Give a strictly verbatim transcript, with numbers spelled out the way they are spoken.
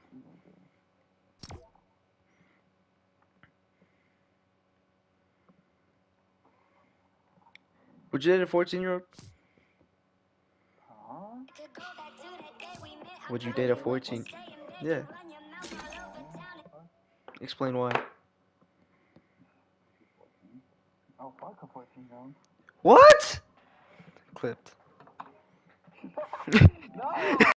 Would you date a fourteen year old? Huh? Would you date a fourteen? Yeah. Explain why. Oh, fuck a fourteen year old. What? Clipped. No!